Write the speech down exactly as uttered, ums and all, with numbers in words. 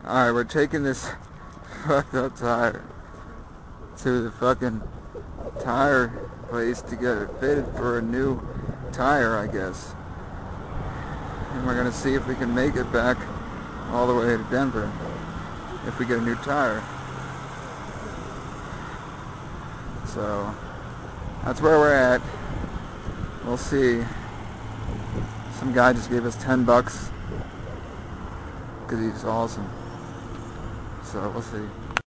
Alright, we're taking this fucked up tire to the fucking tire place to get it fitted for a new tire, I guess. And we're gonna see if we can make it back all the way to Denver if we get a new tire. So that's where we're at. We'll see. Some guy just gave us ten bucks because he's awesome. So we'll see.